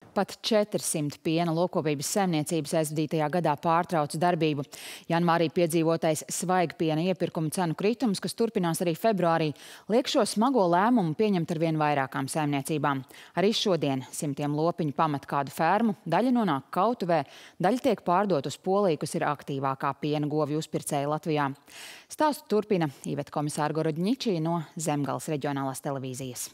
Pat 400 piena lokopības saimniecības aizvadītajā gadā pārtrauca darbību. Janvārī piedzīvotais svaigpiena iepirkuma cenu kritums, kas turpinās arī februārī, liek šo smago lēmumu pieņemt ar vien vairākām saimniecībām. Arī šodien simtiem lopiņu pamet kādu fermu, daļa nonāk kautuvē, daļa tiek pārdot uz Poliju, kas ir aktīvākā piena govju uzpircēja Latvijā. Stāstu turpina Iveta komisāra Gorodņičija no Zemgales reģionālās televīzijas.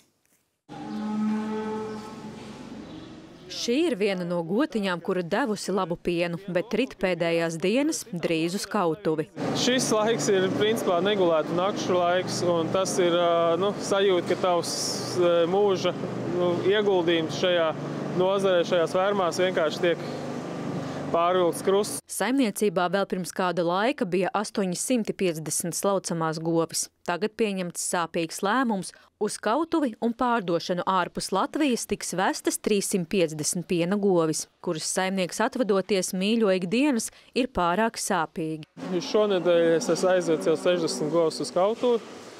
Šī ir viena no gotiņām, kura devusi labu pienu, bet rit pēdējās dienas drīz uz kautuvi. Šis laiks ir principā negulētu nakšu laiks, un tas ir sajūta, ka tavs mūža ieguldījums šajā nozarē, šajās fermās vienkārši tiek pārvilkts krusts. Saimniecībā vēl pirms kāda laika bija 850 slaucamās govis. Tagad pieņemts sāpīgs lēmums. Uz kautuvi un pārdošanu ārpus Latvijas tiks vestas 350 piena govis, kuras saimnieks atvadoties mīļo ikdienas ir pārāk sāpīgi. Šonedēļ es esmu aizvedis jau 60 govs uz kautuvi,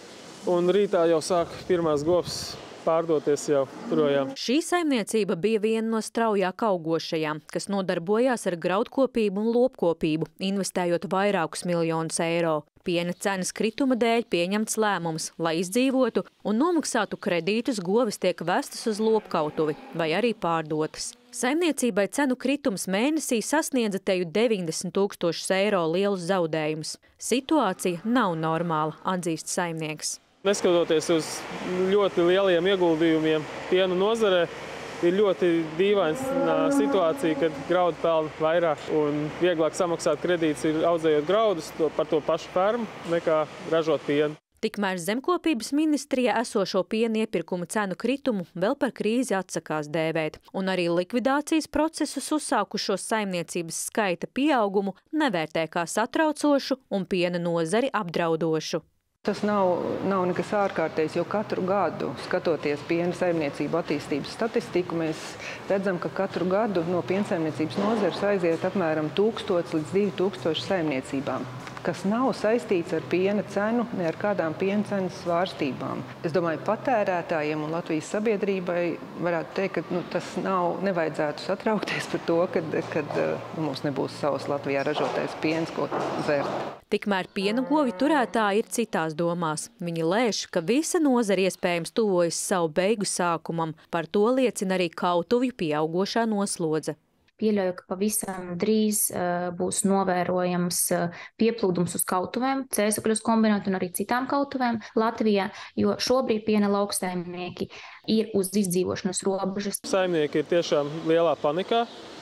un rītā jau sāk pirmās govs pārdoties jau projām. Šī saimniecība bija viena no straujāk augošajām, kas nodarbojās ar graudkopību un lopkopību, investējot vairākus miljonus eiro. Piena cenas krituma dēļ pieņemts lēmums, lai izdzīvotu un nomaksātu kredītus, govis tiek vestas uz lopkautuvi vai arī pārdotas. Saimniecībai cenu kritums mēnesī sasniedza teju 90 000 eiro lielus zaudējumus. Situācija nav normāla, atzīst saimnieks. Neskatoties uz ļoti lieliem ieguldījumiem piena nozarē, ir ļoti dīvaina situācija, kad graudu pelna vairāk un vieglāk samaksāt kredītus ir audzējot graudus par to pašu fermu nekā ražot pienu. Tikmēr Zemkopības ministrija esošo piena iepirkuma cenu kritumu vēl par krīzi atsakās dēvēt, un arī likvidācijas procesus uzsākušos saimniecības skaita pieaugumu nevērtē kā satraucošu un piena nozari apdraudošu. Tas nav nekas ārkārtējs, jo katru gadu, skatoties piena saimniecību attīstības statistiku, mēs redzam, ka katru gadu no piena saimniecības nozares aiziet apmēram 1000 līdz 2000 saimniecībām, kas nav saistīts ar piena cenu, ne ar kādām piena cenas svārstībām. Es domāju, patērētājiem un Latvijas sabiedrībai varētu teikt, ka tas nevajadzētu satraukties par to, kad mums nebūs savs Latvijā ražotais piens, ko dzert. Tikmēr piena govju turētāji ir citās domās. Viņi lēš, ka visa nozara iespējams tuvojas savu beigu sākumam. Par to liecina arī kautuvju pieaugošā noslodze. Pieļauju, ka pavisam drīz būs novērojams pieplūdums uz kautuvēm, cēsakļus kombinēt un arī citām kautuvēm Latvijā, jo šobrīd piena lauksaimnieki ir uz izdzīvošanas robežas. Saimnieki ir tiešām lielā panikā.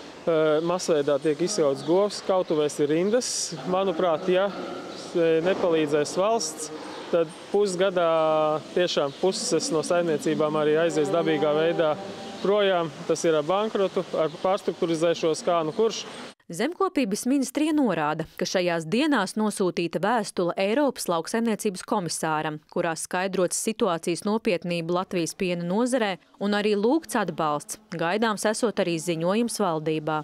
Masveidā tiek izsauts govs, kautuvēs ir rindas. Manuprāt, ja nepalīdzēs valsts, tad pusgadā tiešām puses no saimniecībām arī aizies dabīgā veidā projām. Tas ir ar bankrotu, ar pārstrukturizēšos kā nu kurš. Zemkopības ministrija norāda, ka šajās dienās nosūtīta vēstule Eiropas lauksaimniecības komisāram, kurā skaidrots situācijas nopietnību Latvijas piena nozarē un arī lūgts atbalsts. Gaidāms esot arī ziņojums valdībā.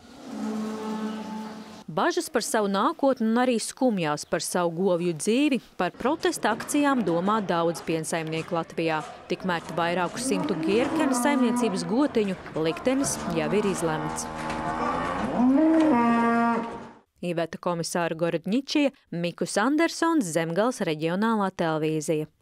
Bažas par savu nākotni un arī skumjās par savu govju dzīvi, par protesta akcijām domā daudz piensaimnieku Latvijā. Tikmēr vairāku simtu Gierkena saimniecības gotiņu liktenis jau ir izlemts. Iveta komisāra Gorodņičija, Mikus Andersons, Zemgales reģionālā televīzija.